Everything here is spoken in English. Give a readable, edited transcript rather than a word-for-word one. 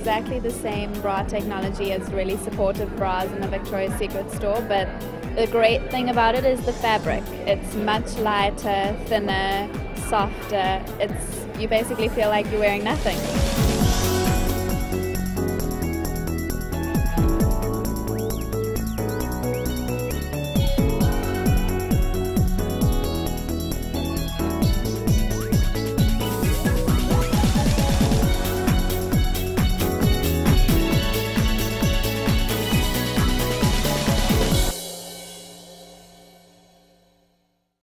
exactly the same bra technology as really supportive bras in the Victoria's Secret store, but the great thing about it is the fabric. It's much lighter, thinner, softer. You basically feel like you're wearing nothing.